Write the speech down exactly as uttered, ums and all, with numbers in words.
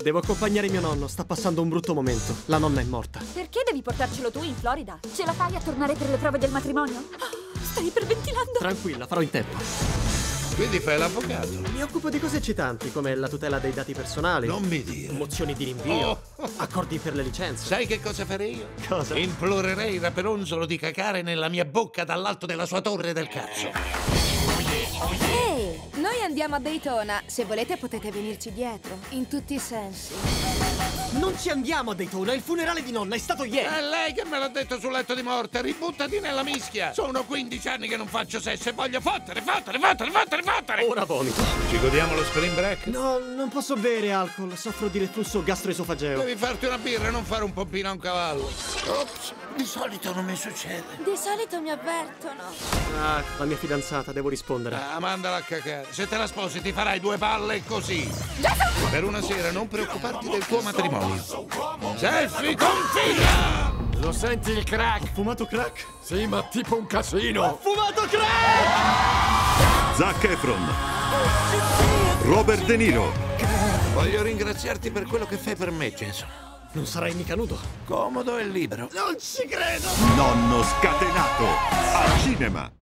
Devo accompagnare mio nonno, sta passando un brutto momento. La nonna è morta. Perché devi portarcelo tu in Florida? Ce la fai a tornare per le prove del matrimonio? Oh, stai iperventilando. Tranquilla, farò in tempo. Quindi fai l'avvocato? Mi occupo di cose eccitanti, come la tutela dei dati personali. Non mi dire. Mozioni di rinvio. Oh. Accordi per le licenze. Sai che cosa farei io? Cosa? Implorerei Raperonzolo di cacare nella mia bocca dall'alto della sua torre del cazzo. Ehi, noi andiamo a Daytona. Se volete potete venirci dietro, in tutti i sensi. Non ci andiamo a Daytona, il funerale di nonna è stato ieri. È lei che me l'ha detto sul letto di morte. Ributtati nella mischia. Sono quindici anni che non faccio sesso e voglio fottere, fottere, fottere, fottere, fottere. Ora vomito. Ci godiamo lo spring break? No, non posso bere alcol, soffro di reflusso gastroesofageo. Devi farti una birra e non fare un pompino a un cavallo. Ops, di solito non mi succede. Di solito mi avvertono. Ah, la mia fidanzata, devo rispondere. Ah, mandala a cacare. Se te la sposi ti farai due palle così. Per una sera non preoccuparti del tuo matrimonio. Selfie con figlia! Lo senti il crack? Ho fumato crack? Sì, ma tipo un casino. Ho fumato crack! Zac Efron, Robert De Niro, Voglio ringraziarti per quello che fai per me, Jason. Non sarai mica nudo. Comodo e libero. Non ci credo! Nonno Scatenato, al cinema.